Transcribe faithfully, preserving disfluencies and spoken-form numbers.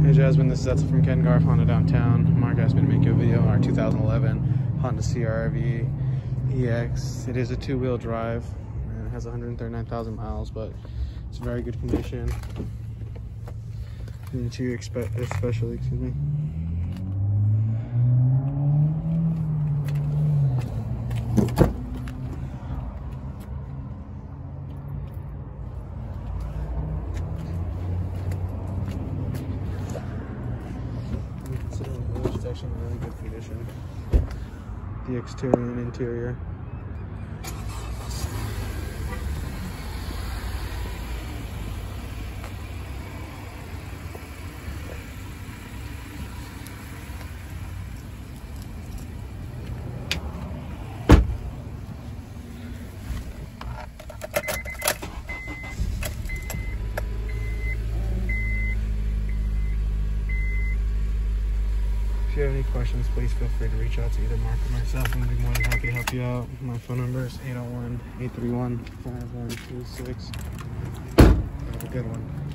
Hey Jasmine, this is Etzel from Ken Garff Honda Downtown. Mark asked me to make you a video on our two thousand eleven Honda C R V E X. It is a two-wheel drive and it has one hundred thirty-nine thousand miles, but it's in very good condition. The interior especially, excuse me. It's actually in really good condition. The exterior and interior. If you have any questions, please feel free to reach out to either Mark or myself, and we'll be more than happy to help you out. My phone number is eight oh one, eight three one, five one two six. Have a good one.